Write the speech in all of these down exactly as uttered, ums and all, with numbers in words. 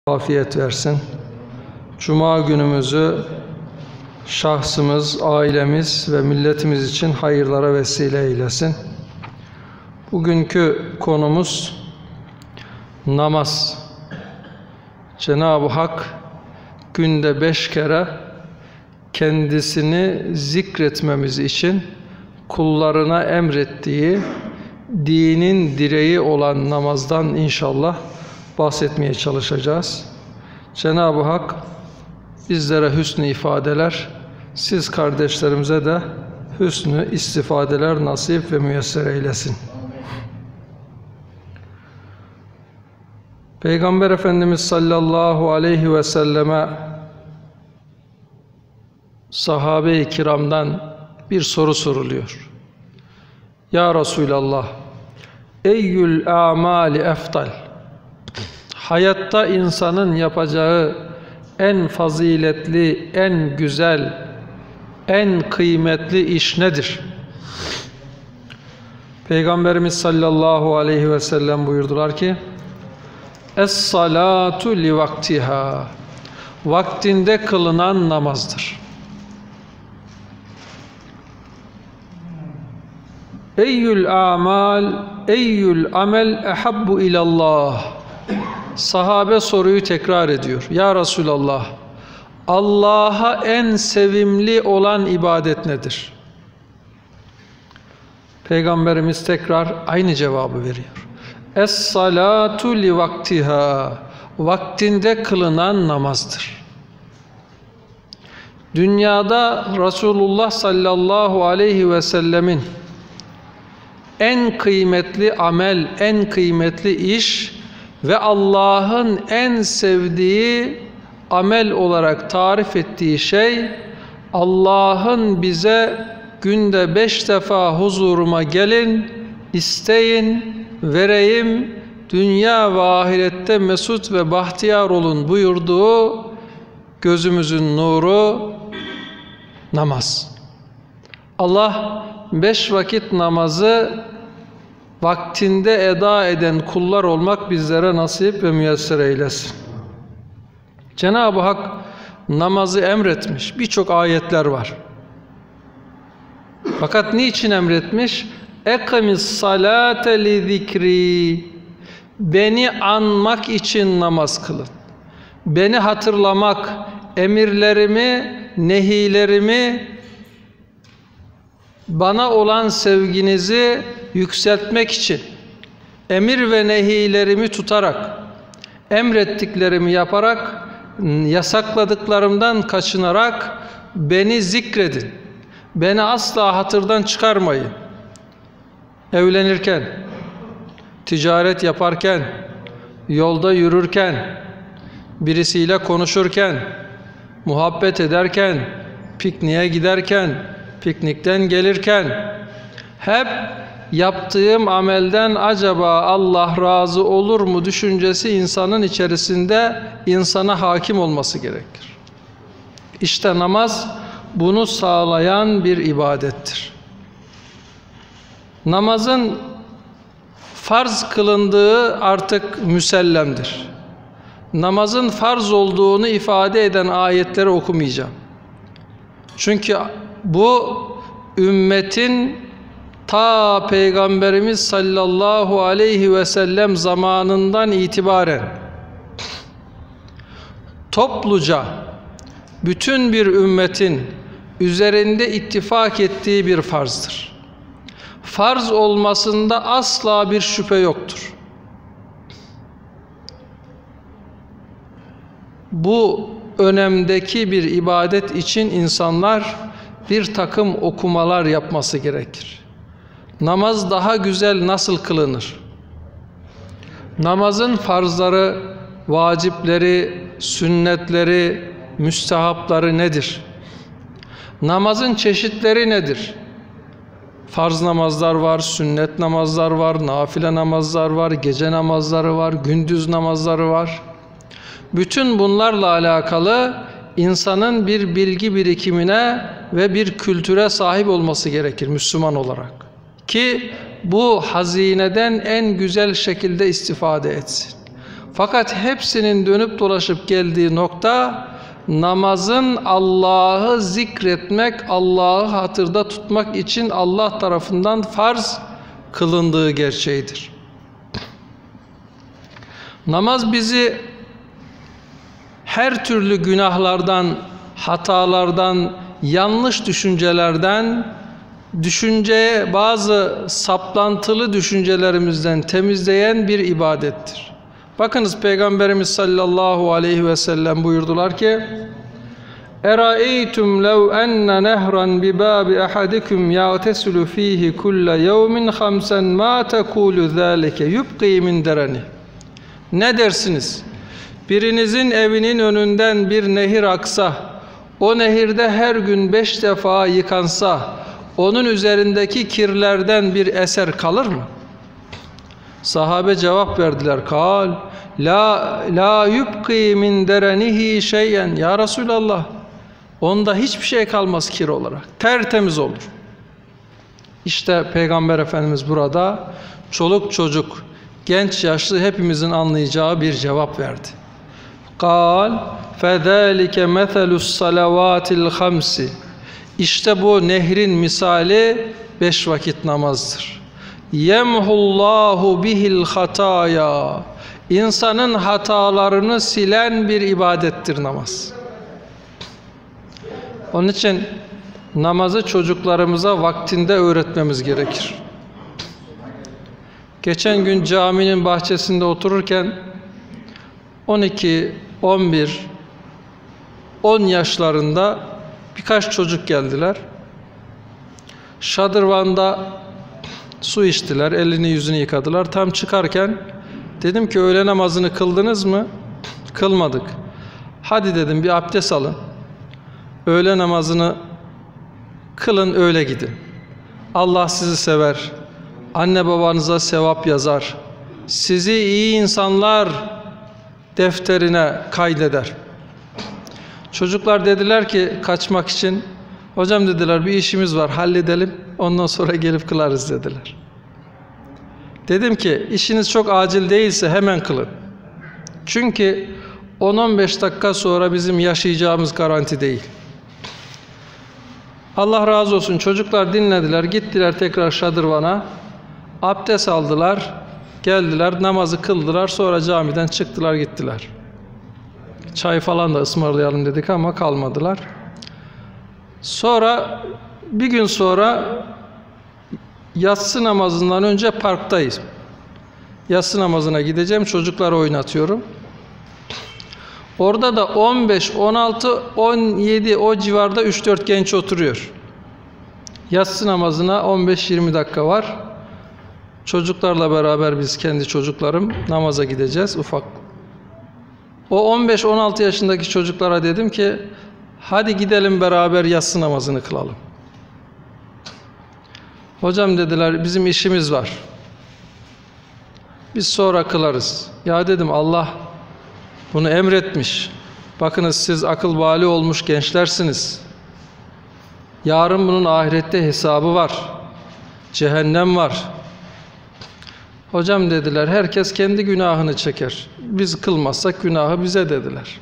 afiyet versin. Cuma günümüzü şahsımız, ailemiz ve milletimiz için hayırlara vesile eylesin. Bugünkü konumuz namaz. Cenab-ı Hak günde beş kere kendisini zikretmemiz için kullarına emrettiği dinin direği olan namazdan inşallah bahsetmeye çalışacağız. Cenab-ı Hak bizlere hüsnü ifadeler, siz kardeşlerimize de hüsnü istifadeler nasip ve müyesser eylesin. Peygamber Efendimiz sallallahu aleyhi ve selleme sahabe-i kiramdan bir soru soruluyor. Ya Resulallah, eyyül a'mali eftal? Hayatta insanın yapacağı en faziletli, en güzel, en kıymetli iş nedir? Peygamberimiz sallallahu aleyhi ve sellem buyurdular ki, Es-salatu li vaktiha. Vaktinde kılınan namazdır. Eyyül amal, eyyül amel ehabbu ilallah. Sahabe soruyu tekrar ediyor. Ya Resulallah, Allah'a en sevimli olan ibadet nedir? Peygamberimiz tekrar aynı cevabı veriyor. Es-salatu li vaktiha. Vaktinde kılınan namazdır. Dünyada Resulullah sallallahu aleyhi ve sellemin en kıymetli amel, en kıymetli iş ve Allah'ın en sevdiği amel olarak tarif ettiği şey, Allah'ın bize günde beş defa huzuruma gelin, isteyin, vereyim, dünya ve ahirette mesut ve bahtiyar olun buyurduğu gözümüzün nuru namaz. Allah beş vakit namazı vaktinde eda eden kullar olmak bizlere nasip ve müyesser eylesin. Cenab-ı Hak namazı emretmiş. Birçok ayetler var. Fakat niçin emretmiş? Ekimis salate li zikri. Beni anmak için namaz kılın. Beni hatırlamak, emirlerimi, nehilerimi, bana olan sevginizi yükseltmek için emir ve nehilerimi tutarak, emrettiklerimi yaparak, yasakladıklarımdan kaçınarak beni zikredin. Beni asla hatırdan çıkarmayın. Evlenirken, ticaret yaparken, yolda yürürken, birisiyle konuşurken, muhabbet ederken, pikniğe giderken, piknikten gelirken, hep yaptığım amelden acaba Allah razı olur mu düşüncesi insanın içerisinde insana hakim olması gerekir. İşte namaz bunu sağlayan bir ibadettir. Namazın farz kılındığı artık müsellemdir. Namazın farz olduğunu ifade eden ayetleri okumayacağım. Çünkü bu ümmetin ta Peygamberimiz sallallahu aleyhi ve sellem zamanından itibaren topluca bütün bir ümmetin üzerinde ittifak ettiği bir farzdır. Farz olmasında asla bir şüphe yoktur. Bu önemdeki bir ibadet için insanlar bir takım okumalar yapması gerekir. Namaz daha güzel nasıl kılınır? Namazın farzları, vacipleri, sünnetleri, müstehapları nedir? Namazın çeşitleri nedir? Farz namazlar var, sünnet namazlar var, nafile namazlar var, gece namazları var, gündüz namazları var. Bütün bunlarla alakalı insanın bir bilgi birikimine ve bir kültüre sahip olması gerekir Müslüman olarak. Ki bu hazineden en güzel şekilde istifade etsin. Fakat hepsinin dönüp dolaşıp geldiği nokta namazın Allah'ı zikretmek, Allah'ı hatırda tutmak için Allah tarafından farz kılındığı gerçeğidir. Namaz bizi her türlü günahlardan, hatalardan, yanlış düşüncelerden, düşünceye bazı saplantılı düşüncelerimizden temizleyen bir ibadettir. Bakınız Peygamberimiz sallallahu aleyhi ve sellem buyurdular ki: "Eraeytum lev enne nehran bi babi ahadikum yağtesilu fihi kulle yevmin hamsen ma tekulu zâlike yubqi min dereni." Ne dersiniz? Birinizin evinin önünden bir nehir aksa, o nehirde her gün beş defa yıkansa, onun üzerindeki kirlerden bir eser kalır mı? Sahabe cevap verdiler. Kal, la la yubqi min derenihi şeyen. Ya Resulallah, onda hiçbir şey kalmaz kir olarak. Tertemiz olur. İşte Peygamber Efendimiz burada çoluk çocuk, genç yaşlı hepimizin anlayacağı bir cevap verdi. Kal, fezalike meselus salavatil hamsi. İşte bu nehrin misali beş vakit namazdır. Yemhullahu bihil hataya. İnsanın hatalarını silen bir ibadettir namaz. Onun için namazı çocuklarımıza vaktinde öğretmemiz gerekir. Geçen gün caminin bahçesinde otururken on iki, on bir, on yaşlarında birkaç çocuk geldiler. Şadırvanda su içtiler, elini yüzünü yıkadılar. Tam çıkarken dedim ki öğle namazını kıldınız mı? Kılmadık. Hadi dedim bir abdest alın. Öğle namazını kılın, öyle gidin. Allah sizi sever. Anne babanıza sevap yazar. Sizi iyi insanlar defterine kaydeder. Çocuklar dediler ki kaçmak için, hocam dediler bir işimiz var halledelim, ondan sonra gelip kılarız dediler. Dedim ki işiniz çok acil değilse hemen kılın. Çünkü on on beş dakika sonra bizim yaşayacağımız garanti değil. Allah razı olsun, çocuklar dinlediler, gittiler tekrar şadırvana, abdest aldılar, geldiler, namazı kıldılar, sonra camiden çıktılar gittiler. Çay falan da ısmarlayalım dedik ama kalmadılar. Sonra bir gün sonra yatsı namazından önce parktayız. Yatsı namazına gideceğim, çocukları oynatıyorum. Orada da on beş, on altı, on yedi o civarda üç dört genç oturuyor. Yatsı namazına on beş yirmi dakika var. Çocuklarla beraber biz, kendi çocuklarım, namaza gideceğiz ufak. O on beş on altı yaşındaki çocuklara dedim ki hadi gidelim beraber yatsı namazını kılalım. Hocam dediler bizim işimiz var. Biz sonra kılarız. Ya dedim Allah bunu emretmiş. Bakınız siz akıl bali olmuş gençlersiniz. Yarın bunun ahirette hesabı var. Cehennem var. Hocam dediler herkes kendi günahını çeker. Biz kılmazsak günahı bize dediler.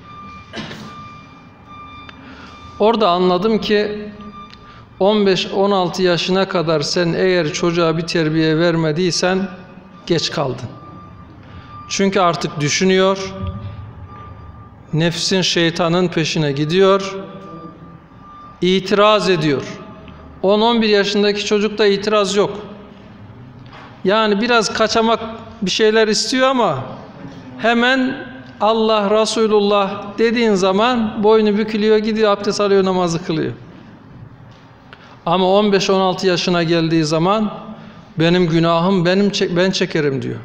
Orada anladım ki on beş on altı yaşına kadar sen eğer çocuğa bir terbiye vermediysen geç kaldın. Çünkü artık düşünüyor, nefsin şeytanın peşine gidiyor, itiraz ediyor. on on bir yaşındaki çocukta itiraz yok. Yani biraz kaçamak bir şeyler istiyor ama hemen Allah, Resulullah dediğin zaman boynu bükülüyor, gidiyor abdest alıyor, namazı kılıyor. Ama on beş on altı yaşına geldiği zaman benim günahım benim ben çekerim diyor.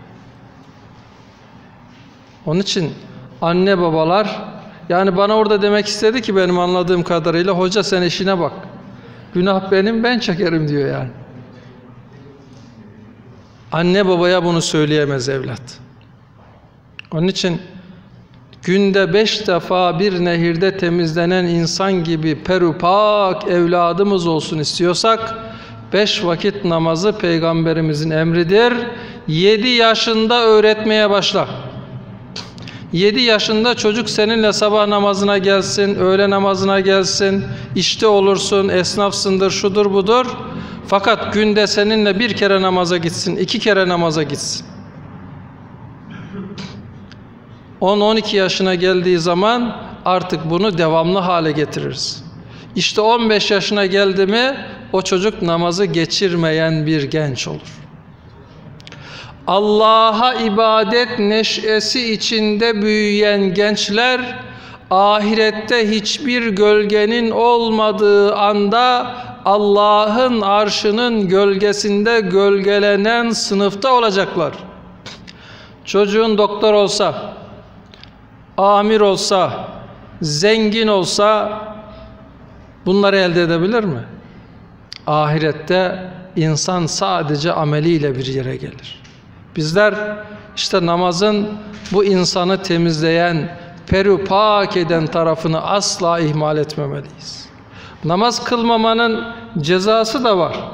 Onun için anne babalar, yani bana orada demek istedi ki benim anladığım kadarıyla hoca sen işine bak. Günah benim, ben çekerim diyor yani. Anne babaya bunu söyleyemez evlat. Onun için günde beş defa bir nehirde temizlenen insan gibi perupak evladımız olsun istiyorsak beş vakit namazı Peygamberimizin emridir. Yedi yaşında öğretmeye başla. yedi yaşında çocuk seninle sabah namazına gelsin, öğle namazına gelsin, işte olursun, esnafsındır, şudur budur. Fakat günde seninle bir kere namaza gitsin, iki kere namaza gitsin. on on iki yaşına geldiği zaman artık bunu devamlı hale getiririz. İşte on beş yaşına geldi mi o çocuk namazı geçirmeyen bir genç olur. Allah'a ibadet neşesi içinde büyüyen gençler ahirette hiçbir gölgenin olmadığı anda Allah'ın arşının gölgesinde gölgelenen sınıfta olacaklar. Çocuğun doktor olsa, amir olsa, zengin olsa bunları elde edebilir mi? Ahirette insan sadece ameliyle bir yere gelir. Bizler işte namazın bu insanı temizleyen, perüpak eden tarafını asla ihmal etmemeliyiz. Namaz kılmamanın cezası da var.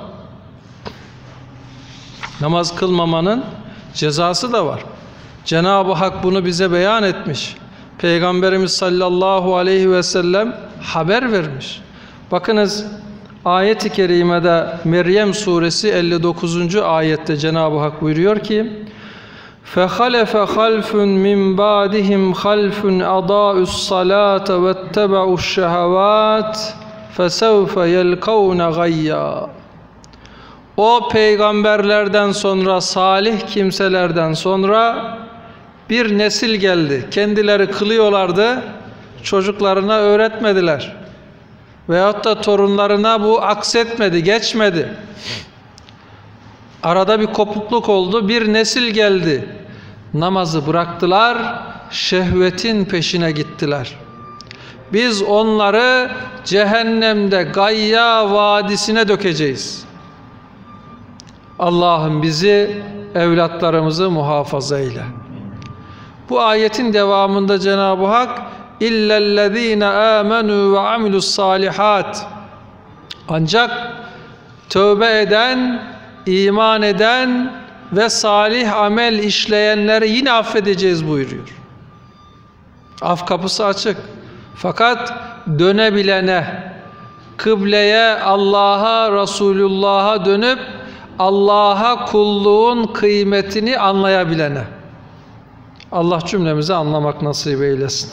Namaz kılmamanın cezası da var. Cenab-ı Hak bunu bize beyan etmiş. Peygamberimiz sallallahu aleyhi ve sellem haber vermiş. Bakınız ayet-i kerimede Meryem suresi elli dokuzuncu ayette Cenab-ı Hak buyuruyor ki فَخَلَفَ خَلْفٌ مِنْ بَعْدِهِمْ خَلْفٌ أَضَاءُوا الصَّلَاةَ وَاتَّبَعُوا الشَّهَوَاتِ فَسَوْفَ يَلْقَوْنَ غَيًّا. O peygamberlerden sonra, salih kimselerden sonra bir nesil geldi. Kendileri kılıyorlardı, çocuklarına öğretmediler. Veyahut da torunlarına bu aksetmedi, geçmedi. Arada bir kopukluk oldu, bir nesil geldi. Namazı bıraktılar, şehvetin peşine gittiler. Biz onları cehennemde Gayya Vadisi'ne dökeceğiz. Allah'ım bizi, evlatlarımızı muhafaza eyle. Bu ayetin devamında Cenab-ı Hak İllellezîne âmenû ve amilussâlihât. Ancak tövbe eden, iman eden ve salih amel işleyenleri yine affedeceğiz buyuruyor. Af kapısı açık. Fakat dönebilene, kıbleye, Allah'a, Resulullah'a dönüp Allah'a kulluğun kıymetini anlayabilene. Allah cümlemize anlamak nasip eylesin.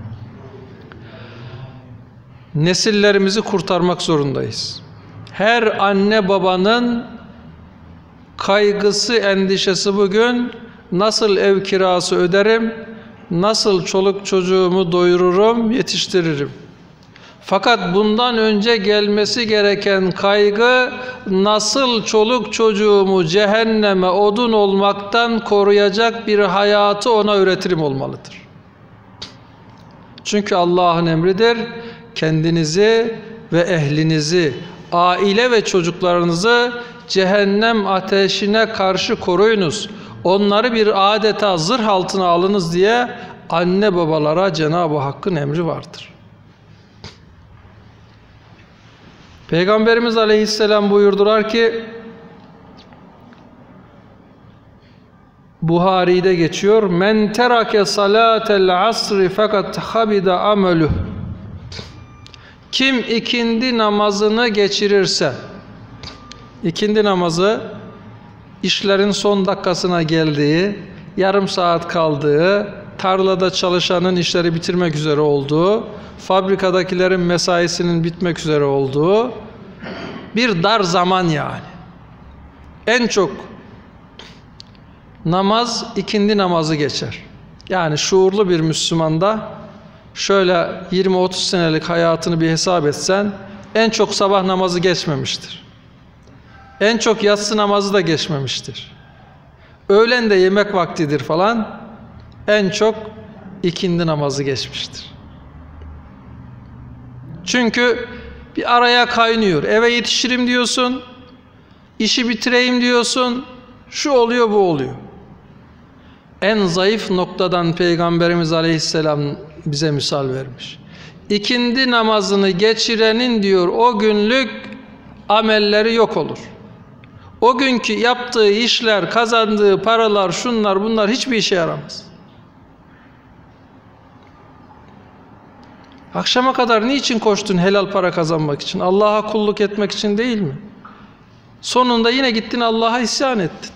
Nesillerimizi kurtarmak zorundayız. Her anne babanın kaygısı, endişesi bugün nasıl ev kirası öderim, nasıl çoluk çocuğumu doyururum, yetiştiririm. Fakat bundan önce gelmesi gereken kaygı nasıl çoluk çocuğumu cehenneme odun olmaktan koruyacak bir hayatı ona öğretirim olmalıdır. Çünkü Allah'ın emridir. Kendinizi ve ehlinizi, aile ve çocuklarınızı cehennem ateşine karşı koruyunuz. Onları bir adeta zırh altına alınız diye anne babalara Cenab-ı Hakk'ın emri vardır. Peygamberimiz Aleyhisselam buyurdular ki, Buhari'de geçiyor, men terake salatel asri fakat habida ameluh. Kim ikindi namazını geçirirse, ikindi namazı işlerin son dakikasına geldiği, yarım saat kaldığı, tarlada çalışanın işleri bitirmek üzere olduğu, fabrikadakilerin mesaisinin bitmek üzere olduğu bir dar zaman yani. En çok namaz ikindi namazı geçer. Yani şuurlu bir Müslümanda şöyle yirmi otuz senelik hayatını bir hesap etsen en çok sabah namazı geçmemiştir. En çok yatsı namazı da geçmemiştir. Öğlen de yemek vaktidir falan, en çok ikindi namazı geçmiştir. Çünkü bir araya kaynıyor. Eve yetişirim diyorsun, işi bitireyim diyorsun, şu oluyor bu oluyor. En zayıf noktadan Peygamberimiz Aleyhisselam bize misal vermiş. İkindi namazını geçirenin diyor o günlük amelleri yok olur. O günkü yaptığı işler, kazandığı paralar, şunlar bunlar hiçbir işe yaramaz. Akşama kadar niçin koştun helal para kazanmak için? Allah'a kulluk etmek için değil mi? Sonunda yine gittin Allah'a isyan ettin.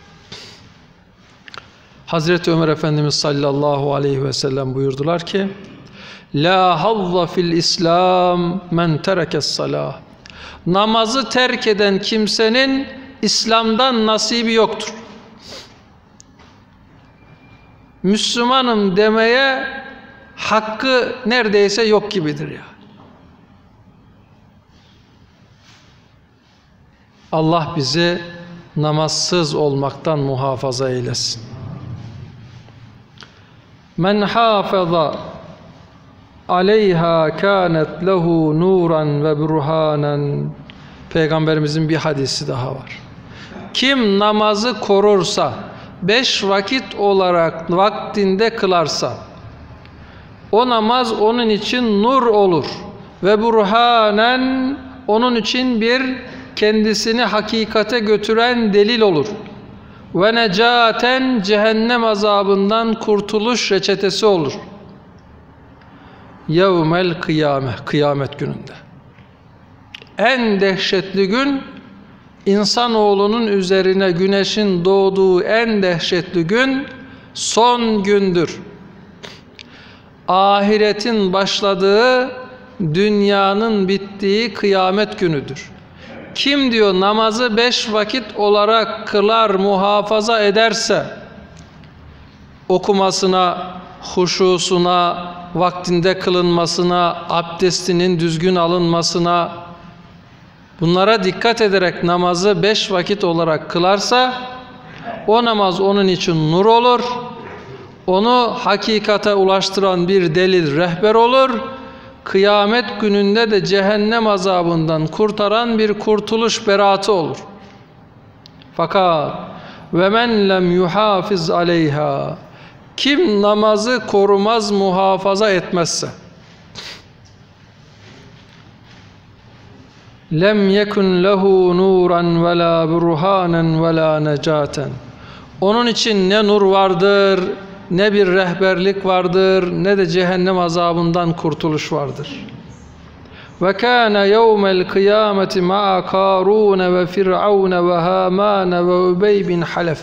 Hazreti Ömer Efendimiz sallallahu aleyhi ve sellem buyurdular ki: La hazza fil İslam men terekes salah. Namazı terk eden kimsenin İslam'dan nasibi yoktur. Müslümanım demeye hakkı neredeyse yok gibidir ya. Allah bizi namazsız olmaktan muhafaza eylesin. Men hafaza aleyha kânet lehu nuran ve burhanen. Peygamberimizin bir hadisi daha var. Kim namazı korursa, beş vakit olarak vaktinde kılarsa, o namaz onun için nur olur ve burhanen, onun için bir kendisini hakikate götüren delil olur. Ve necaten, cehennem azabından kurtuluş reçetesi olur. Yevmel kıyame, kıyamet gününde. En dehşetli gün, insanoğlunun üzerine güneşin doğduğu en dehşetli gün son gündür. Ahiretin başladığı, dünyanın bittiği kıyamet günüdür. Kim diyor namazı beş vakit olarak kılar, muhafaza ederse, okumasına, huşusuna, vaktinde kılınmasına, abdestinin düzgün alınmasına, bunlara dikkat ederek namazı beş vakit olarak kılarsa, o namaz onun için nur olur, onu hakikate ulaştıran bir delil, rehber olur, kıyamet gününde de cehennem azabından kurtaran bir kurtuluş beratı olur. Fakat ve men lem yuhafiz aleyha, kim namazı korumaz, muhafaza etmezse, lem yekun lehu nuran ve la burhanen ve la necaten. Onun için ne nur vardır, ne bir rehberlik vardır, ne de cehennem azabından kurtuluş vardır. Ve kâne yevmel kıyameti ma'a Kârûne ve Firavune ve Hâmâne ve Übey bin Halef.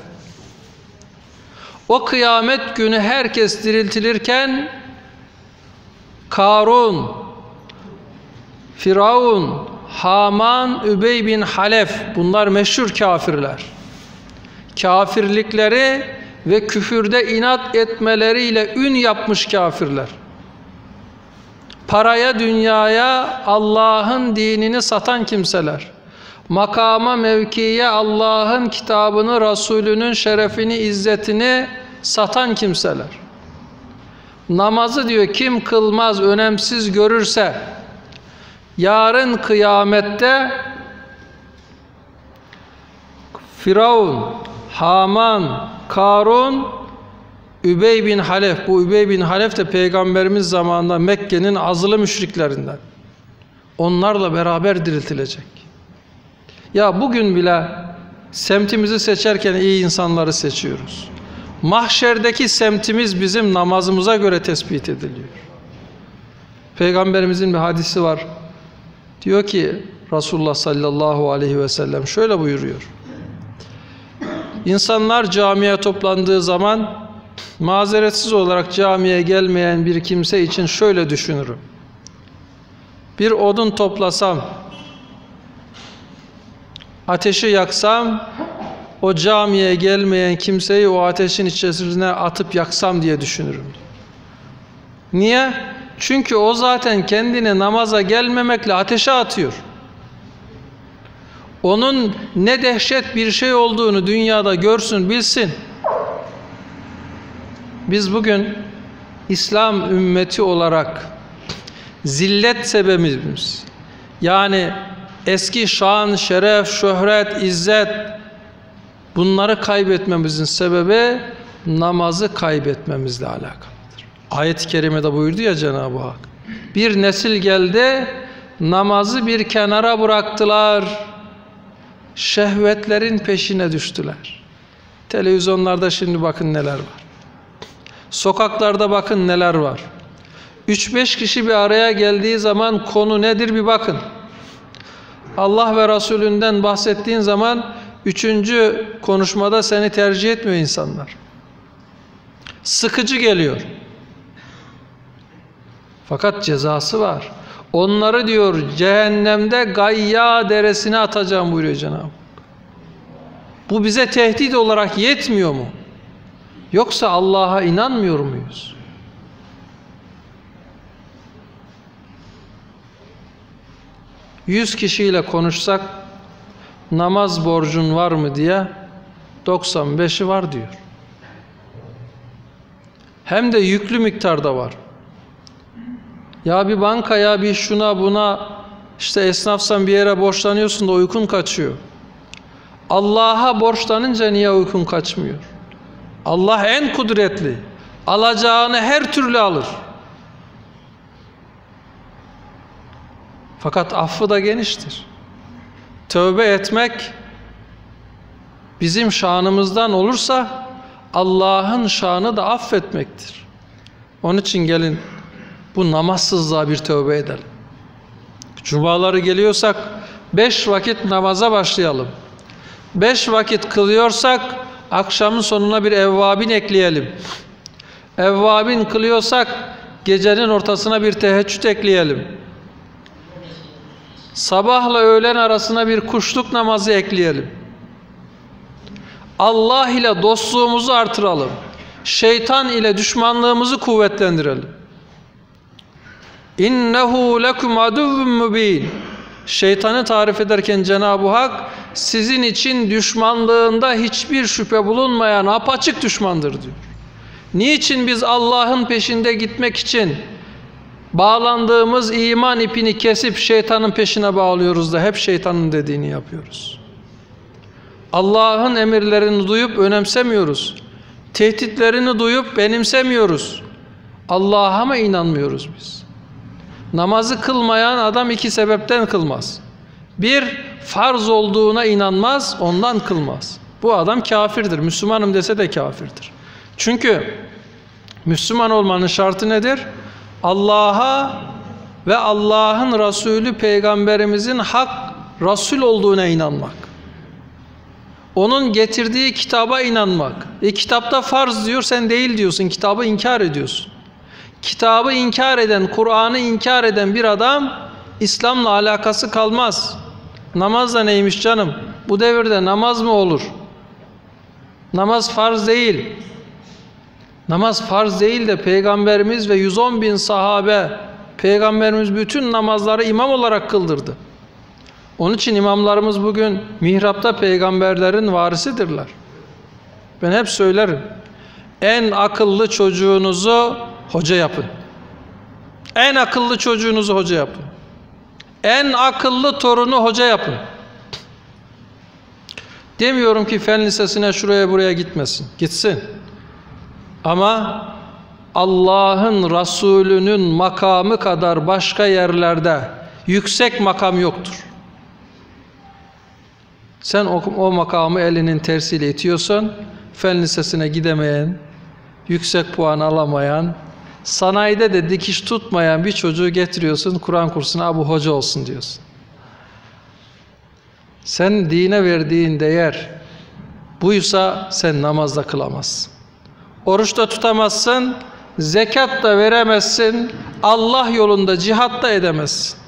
O kıyamet günü herkes diriltilirken Karun, Firavun, Haman, Übey bin Halef, bunlar meşhur kafirler. Kafirlikleri ve küfürde inat etmeleriyle ün yapmış kafirler. Paraya, dünyaya Allah'ın dinini satan kimseler. Makama, mevkiye Allah'ın kitabını, Resulünün şerefini, izzetini satan kimseler. Namazı diyor kim kılmaz, önemsiz görürse, yarın kıyamette Firavun, Haman, Karun, Übey bin Halef, bu Übey bin Halef de Peygamberimiz zamanında Mekke'nin azılı müşriklerinden. Onlarla beraber diriltilecek. Ya bugün bile semtimizi seçerken iyi insanları seçiyoruz. Mahşerdeki semtimiz bizim namazımıza göre tespit ediliyor. Peygamberimizin bir hadisi var. Diyor ki Resulullah sallallahu aleyhi ve sellem şöyle buyuruyor. İnsanlar camiye toplandığı zaman mazeretsiz olarak camiye gelmeyen bir kimse için şöyle düşünürüm. Bir odun toplasam, ateşi yaksam, o camiye gelmeyen kimseyi o ateşin içerisine atıp yaksam diye düşünürüm. Niye? Çünkü o zaten kendini namaza gelmemekle ateşe atıyor. Onun ne dehşet bir şey olduğunu dünyada görsün, bilsin. Biz bugün İslam ümmeti olarak zillet sebebimiz, yani eski şan, şeref, şöhret, izzet, bunları kaybetmemizin sebebi namazı kaybetmemizle alakalıdır. Ayet-i kerimede buyurdu ya Cenab-ı Hak, bir nesil geldi, namazı bir kenara bıraktılar, şehvetlerin peşine düştüler. Televizyonlarda şimdi bakın neler var. Sokaklarda bakın neler var. üç beş kişi bir araya geldiği zaman konu nedir bir bakın. Allah ve Resulünden bahsettiğin zaman üçüncü konuşmada seni tercih etmiyor insanlar. Sıkıcı geliyor. Fakat cezası var. Onları diyor cehennemde Gayya deresine atacağım buyuruyor Cenab-ı Hak. Bu bize tehdit olarak yetmiyor mu? Yoksa Allah'a inanmıyor muyuz? Yüz kişiyle konuşsak namaz borcun var mı diye doksan beşi var diyor. Hem de yüklü miktarda var. Ya bir bankaya, bir şuna buna, işte esnafsan bir yere borçlanıyorsun da uykun kaçıyor. Allah'a borçlanınca niye uykun kaçmıyor? Allah en kudretli. Alacağını her türlü alır. Fakat affı da geniştir. Tövbe etmek bizim şanımızdan olursa Allah'ın şanı da affetmektir. Onun için gelin bu namazsızlığa bir tövbe edelim. Cumaları geliyorsak beş vakit namaza başlayalım. Beş vakit kılıyorsak akşamın sonuna bir evvabin ekleyelim. Evvabin kılıyorsak gecenin ortasına bir teheccüd ekleyelim. Sabahla öğlen arasına bir kuşluk namazı ekleyelim. Allah ile dostluğumuzu artıralım. Şeytan ile düşmanlığımızı kuvvetlendirelim. İnnehu lekum aduvvun mubin. Şeytanı tarif ederken Cenab-ı Hak sizin için düşmanlığında hiçbir şüphe bulunmayan apaçık düşmandır diyor. Niçin biz Allah'ın peşinde gitmek için bağlandığımız iman ipini kesip şeytanın peşine bağlıyoruz da hep şeytanın dediğini yapıyoruz? Allah'ın emirlerini duyup önemsemiyoruz. Tehditlerini duyup benimsemiyoruz. Allah'a mı inanmıyoruz biz? Namazı kılmayan adam iki sebepten kılmaz. Bir, farz olduğuna inanmaz, ondan kılmaz. Bu adam kafirdir. Müslümanım dese de kafirdir. Çünkü Müslüman olmanın şartı nedir? Allah'a ve Allah'ın Resulü Peygamberimizin hak Resul olduğuna inanmak. Onun getirdiği kitaba inanmak. E kitapta farz diyor, sen değil diyorsun. Kitabı inkar ediyorsun. Kitabı inkar eden, Kur'an'ı inkar eden bir adam İslam'la alakası kalmaz. Namaz da neymiş canım? Bu devirde namaz mı olur? Namaz farz değil. Namaz farz değil de Peygamberimiz ve yüz on bin sahabe, Peygamberimiz bütün namazları imam olarak kıldırdı. Onun için imamlarımız bugün mihrapta peygamberlerin varisidirler. Ben hep söylerim. En akıllı çocuğunuzu hoca yapın. En akıllı çocuğunuzu hoca yapın. En akıllı torunu hoca yapın. Demiyorum ki fen lisesine şuraya buraya gitmesin. Gitsin. Ama Allah'ın Resulü'nün makamı kadar başka yerlerde yüksek makam yoktur. Sen o, o makamı elinin tersiyle itiyorsun. Fen lisesine gidemeyen, yüksek puan alamayan, sanayide de dikiş tutmayan bir çocuğu getiriyorsun, Kur'an kursuna bu hoca olsun diyorsun. Sen dine verdiğin değer buysa sen namazda kılamazsın. Oruçta tutamazsın, zekat da veremezsin, Allah yolunda cihat da edemezsin.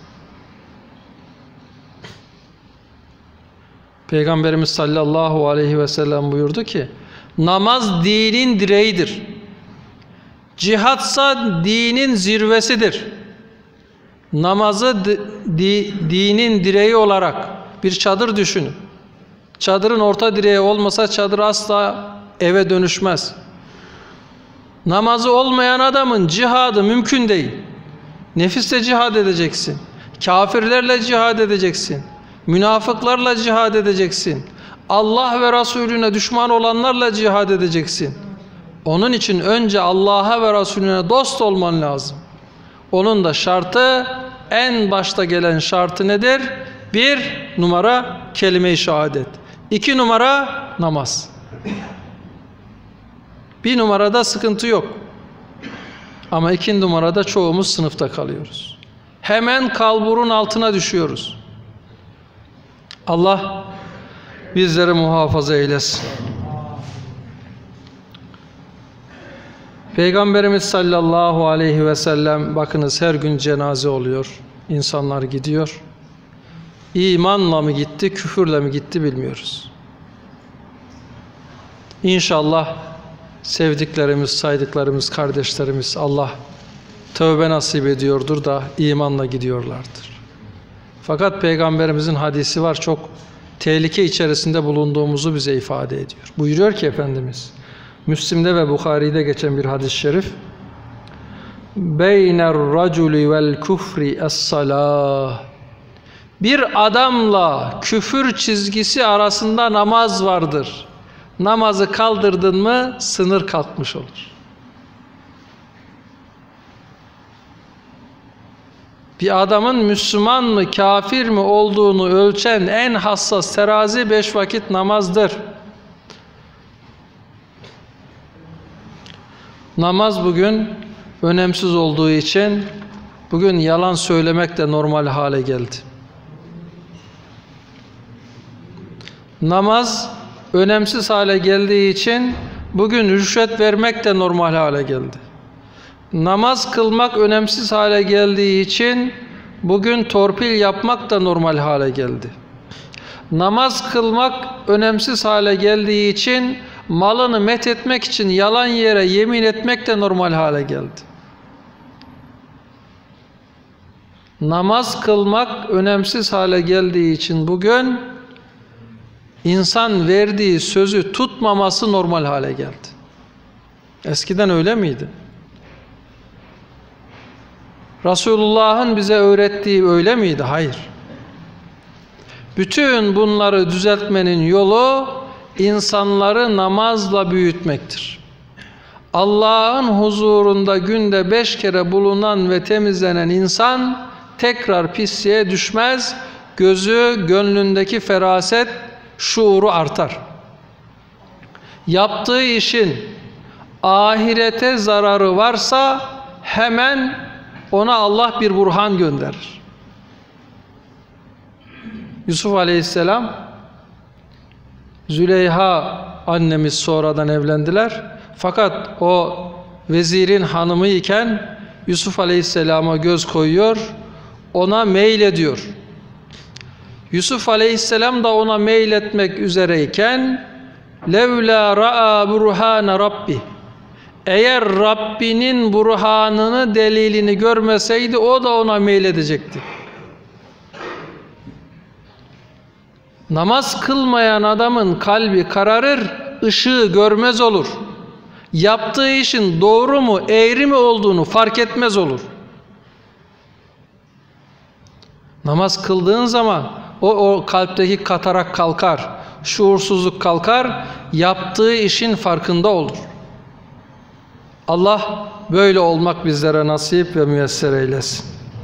Peygamberimiz sallallahu aleyhi ve sellem buyurdu ki, namaz dinin direğidir. Cihatsa dinin zirvesidir. Namazı di, di, dinin direği olarak bir çadır düşünün. Çadırın orta direği olmasa çadır asla eve dönüşmez. Namazı olmayan adamın cihadı mümkün değil. Nefisle cihad edeceksin. Kafirlerle cihad edeceksin. Münafıklarla cihad edeceksin. Allah ve Resulüne düşman olanlarla cihad edeceksin. Onun için önce Allah'a ve Resulüne dost olman lazım. Onun da şartı, en başta gelen şartı nedir? Bir numara kelime-i şehadet. İki numara namaz. Bir numarada sıkıntı yok. Ama iki numarada çoğumuz sınıfta kalıyoruz. Hemen kalburun altına düşüyoruz. Allah bizleri muhafaza eylesin. Peygamberimiz sallallahu aleyhi ve sellem, bakınız her gün cenaze oluyor. İnsanlar gidiyor. İmanla mı gitti, küfürle mi gitti bilmiyoruz. İnşallah sevdiklerimiz, saydıklarımız, kardeşlerimiz Allah tövbe nasip ediyordur da imanla gidiyorlardır. Fakat Peygamberimizin hadisi var, çok tehlike içerisinde bulunduğumuzu bize ifade ediyor. Buyuruyor ki Efendimiz, Müslim'de ve Bukhari'de geçen bir hadis-i şerif, beyner raculi vel küfri es-salah, bir adamla küfür çizgisi arasında namaz vardır. Namazı kaldırdın mı sınır kalkmış olur. Bir adamın Müslüman mı kafir mi olduğunu ölçen en hassas terazi beş vakit namazdır. Namaz bugün önemsiz olduğu için bugün yalan söylemek de normal hale geldi. Namaz önemsiz hale geldiği için bugün rüşvet vermek de normal hale geldi. Namaz kılmak önemsiz hale geldiği için bugün torpil yapmak da normal hale geldi. Namaz kılmak önemsiz hale geldiği için malını methetmek için yalan yere yemin etmek de normal hale geldi. Namaz kılmak önemsiz hale geldiği için bugün İnsan verdiği sözü tutmaması normal hale geldi. Eskiden öyle miydi? Resulullah'ın bize öğrettiği öyle miydi? Hayır. Bütün bunları düzeltmenin yolu insanları namazla büyütmektir. Allah'ın huzurunda günde beş kere bulunan ve temizlenen insan tekrar pisliğe düşmez. Gözü, gönlündeki feraset, şuuru artar. Yaptığı işin ahirete zararı varsa hemen ona Allah bir burhan gönderir. Yusuf Aleyhisselam, Züleyha annemiz sonradan evlendiler. Fakat o vezirin hanımı iken Yusuf Aleyhisselam'a göz koyuyor, ona meylediyor. Yusuf Aleyhisselam da ona meyletmek üzereyken levla ra'a burhane rabbi, eğer Rabbinin burhanını, delilini görmeseydi o da ona meyledecekti. Namaz kılmayan adamın kalbi kararır, ışığı görmez olur. Yaptığı işin doğru mu, eğri mi olduğunu fark etmez olur. Namaz kıldığın zaman o, o kalpteki katarak kalkar, şuursuzluk kalkar, yaptığı işin farkında olur. Allah böyle olmak bizlere nasip ve müyesser eylesin.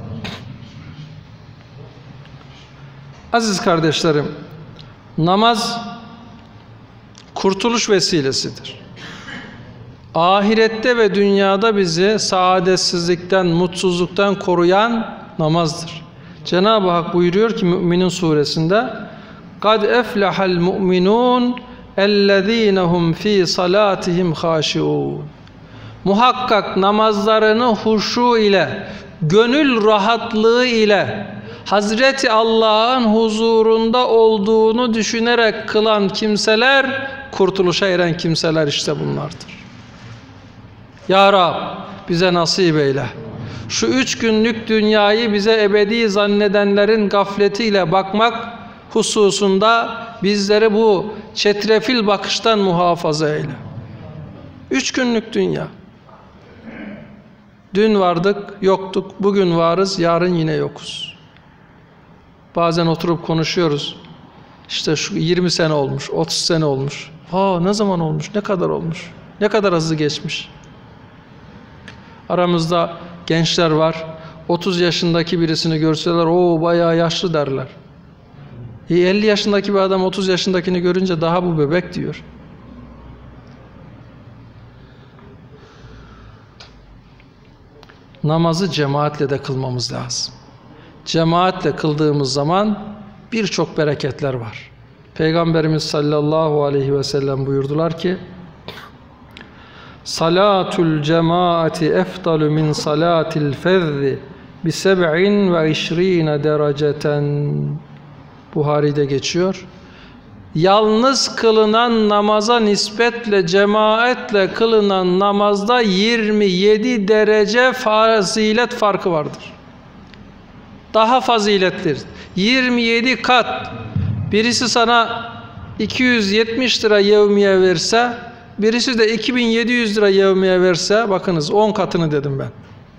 Aziz kardeşlerim, namaz kurtuluş vesilesidir. Ahirette ve dünyada bizi saadetsizlikten, mutsuzluktan koruyan namazdır. Cenab-ı Hak buyuruyor ki Müminin suresinde قَدْ اَفْلَحَ الْمُؤْمِنُونَ اَلَّذ۪ينَ هُمْ ف۪ي صَلَاتِهِمْ خَاشِعُونَ. Muhakkak namazlarını huşu ile, gönül rahatlığı ile, Hazreti Allah'ın huzurunda olduğunu düşünerek kılan kimseler, kurtuluşa eren kimseler işte bunlardır. Ya Rab bize nasip eyle. Şu üç günlük dünyayı bize ebedi zannedenlerin gafletiyle bakmak hususunda bizleri bu çetrefil bakıştan muhafaza eyle. Üç günlük dünya. Dün vardık, yoktuk. Bugün varız, yarın yine yokuz. Bazen oturup konuşuyoruz. İşte şu yirmi sene olmuş, otuz sene olmuş. Aa ne zaman olmuş, ne kadar olmuş, ne kadar hızlı geçmiş. Aramızda gençler var. otuz yaşındaki birisini görseler, o bayağı yaşlı derler. E elli yaşındaki bir adam otuz yaşındakini görünce daha bu bebek diyor. namazı cemaatle de kılmamız lazım. Cemaatle kıldığımız zaman birçok bereketler var. Peygamberimiz sallallahu aleyhi ve sellem buyurdular ki, Salatul cemaati efdalu min salatil fezzi bi seb'in ve işrine dereceten. Buhari'de geçiyor. Yalnız kılınan namaza nispetle cemaatle kılınan namazda yirmi yedi derece fazilet farkı vardır. Daha faziletlidir. yirmi yedi kat. Birisi sana iki yüz yetmiş lira yevmiye verse, birisi de iki bin yedi yüz lira yevmiye verse, bakınız on katını dedim ben.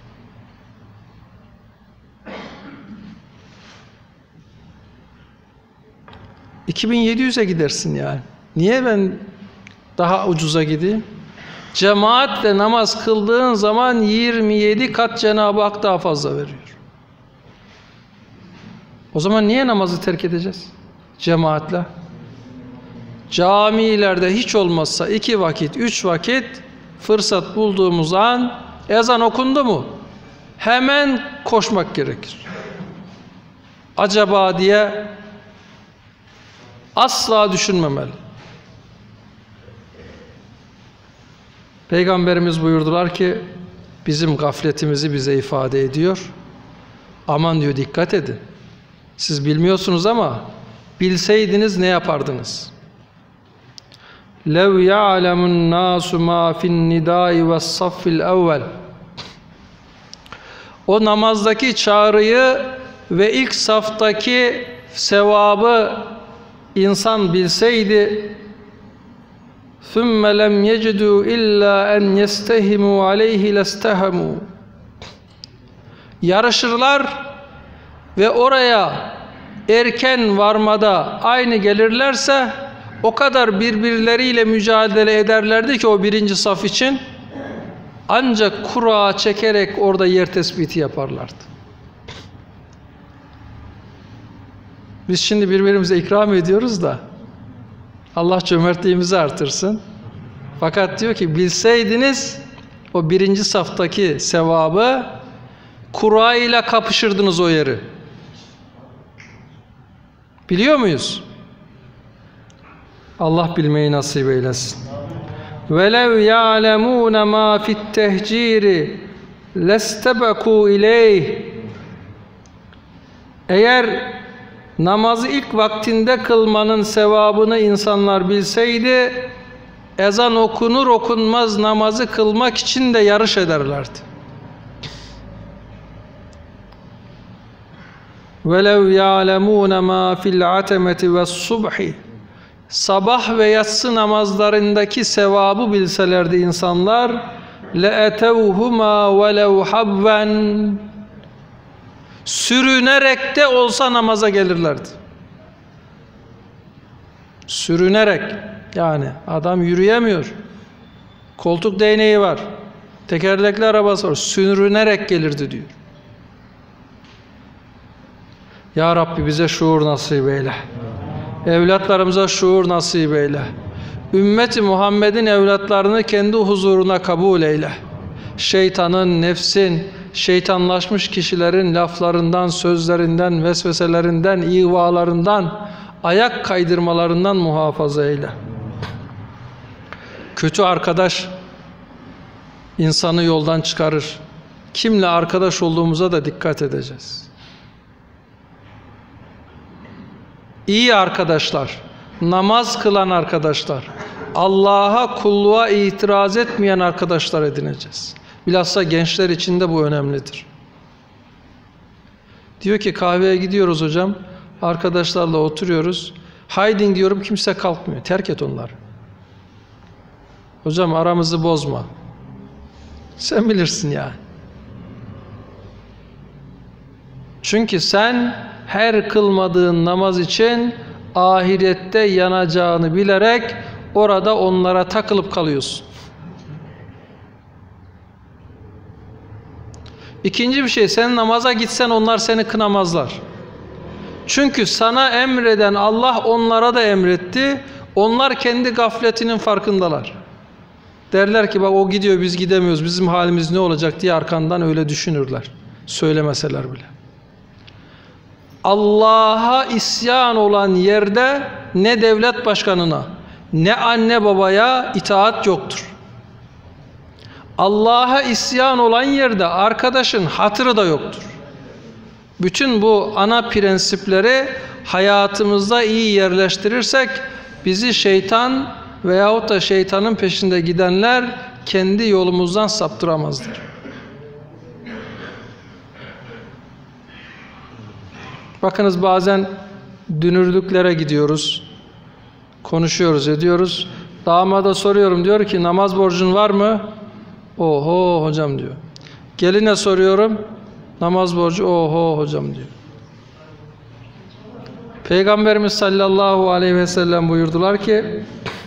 iki bin yedi yüze gidersin yani. Niye ben daha ucuza gideyim? Cemaatle namaz kıldığın zaman yirmi yedi kat Cenab-ı Hak daha fazla veriyor. O zaman niye namazı terk edeceğiz? Cemaatle. Camilerde hiç olmazsa iki vakit, üç vakit fırsat bulduğumuz an ezan okundu mu? Hemen koşmak gerekir. Acaba diye asla düşünmemeli. Peygamberimiz buyurdular ki, bizim gafletimizi bize ifade ediyor. Aman diyor, dikkat edin. Siz bilmiyorsunuz ama bilseydiniz ne yapardınız? لَوْ يَعْلَمُ النَّاسُ مَا فِي النِّدَاءِ وَالصَّفِّ الْاَوَّلِ O namazdaki çağrıyı ve ilk saftaki sevabı insan bilseydi, ثُمَّ لَمْ يَجِدُوا إِلَّا أَنْ يَسْتَهِمُوا عَلَيْهِ لَاسْتَهَمُوا Yarışırlar ve oraya erken varmada aynı gelirlerse o kadar birbirleriyle mücadele ederlerdi ki o birinci saf için, ancak kura çekerek orada yer tespiti yaparlardı. Biz şimdi birbirimize ikram ediyoruz da Allah cömertliğimizi artırsın. Fakat diyor ki, bilseydiniz o birinci saftaki sevabı, kura ile kapışırdınız o yeri. Biliyor muyuz? Allah bilmeyi nasip eylesin. وَلَوْ يَعْلَمُونَ مَا فِي التَّهْجِيرِ لَاسْتَبَقُوا اِلَيْهِ Eğer namazı ilk vaktinde kılmanın sevabını insanlar bilseydi, ezan okunur okunmaz namazı kılmak için de yarış ederlerdi. وَلَوْ يَعْلَمُونَ مَا فِي الْعَتَمَةِ وَالصُّبْحِ Sabah ve yatsı namazlarındaki sevabı bilselerdi insanlar, لَاَتَوْهُمَا وَلَوْ حَبًّا Sürünerek de olsa namaza gelirlerdi. Sürünerek, yani adam yürüyemiyor, koltuk değneği var, tekerlekli arabası var, sürünerek gelirdi diyor. Ya Rabbi bize şuur nasip eyle. Evlatlarımıza şuur nasip eyle. Ümmeti Muhammed'in evlatlarını kendi huzuruna kabul eyle. Şeytanın, nefsin, şeytanlaşmış kişilerin laflarından, sözlerinden, vesveselerinden, ihvalarından, ayak kaydırmalarından muhafaza eyle. Kötü arkadaş insanı yoldan çıkarır. Kimle arkadaş olduğumuza da dikkat edeceğiz. İyi arkadaşlar, namaz kılan arkadaşlar, Allah'a kulluğa itiraz etmeyen arkadaşlar edineceğiz. Bilhassa gençler için de bu önemlidir. Diyor ki, kahveye gidiyoruz hocam, arkadaşlarla oturuyoruz. Haydin diyorum, kimse kalkmıyor. Terk et onları. Hocam aramızı bozma. Sen bilirsin ya. Çünkü sen her kılmadığın namaz için ahirette yanacağını bilerek orada onlara takılıp kalıyorsun. İkinci bir şey, sen namaza gitsen onlar seni kınamazlar. Çünkü sana emreden Allah onlara da emretti. Onlar kendi gafletinin farkındalar. Derler ki bak o gidiyor biz gidemiyoruz, bizim halimiz ne olacak diye arkandan öyle düşünürler. Söylemeseler bile. Allah'a isyan olan yerde ne devlet başkanına ne anne babaya itaat yoktur. Allah'a isyan olan yerde arkadaşın hatırı da yoktur. Bütün bu ana prensipleri hayatımızda iyi yerleştirirsek bizi şeytan veyahut da şeytanın peşinde gidenler kendi yolumuzdan saptıramazlar. Bakınız bazen dünürlüklere gidiyoruz, konuşuyoruz, ediyoruz. Damada soruyorum, diyor ki namaz borcun var mı? Oho hocam diyor. Geline soruyorum, namaz borcu oho hocam diyor. Peygamberimiz sallallahu aleyhi ve sellem buyurdular ki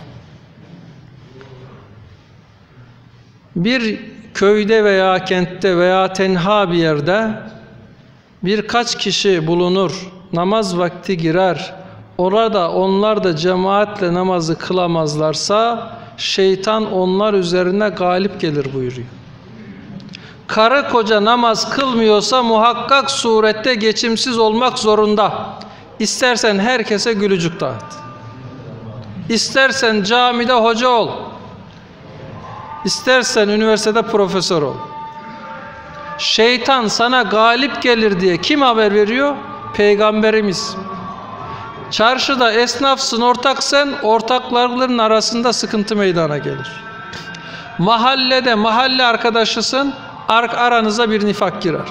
bir köyde veya kentte veya tenha bir yerde birkaç kişi bulunur, namaz vakti girer, orada onlar da cemaatle namazı kılamazlarsa şeytan onlar üzerine galip gelir buyuruyor. Karı koca namaz kılmıyorsa muhakkak surette geçimsiz olmak zorunda. İstersen herkese gülücük dağıt. İstersen camide hoca ol. İstersen üniversitede profesör ol. Şeytan sana galip gelir diye kim haber veriyor? Peygamberimiz. Çarşıda esnafsın, ortaksın, ortakların arasında sıkıntı meydana gelir. Mahallede mahalle arkadaşısın, aranıza bir nifak girer.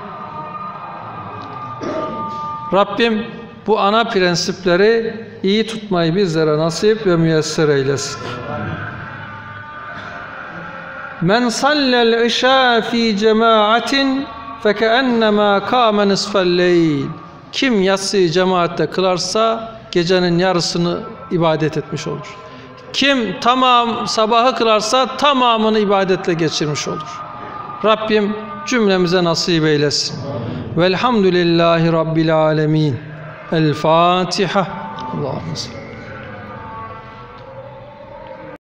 Rabbim bu ana prensipleri iyi tutmayı bizlere nasip ve müyesser eylesin. Men sallel işâ fî cemaatin fekeennemâ kâme nisfel leyl. Kim yatsıyı cemaatte kılarsa gecenin yarısını ibadet etmiş olur. Kim tamam sabahı kılarsa tamamını ibadetle geçirmiş olur. Rabbim cümlemize nasip eylesin. Velhamdülillahi Rabbil alemin. El Fatiha. Allah'ım.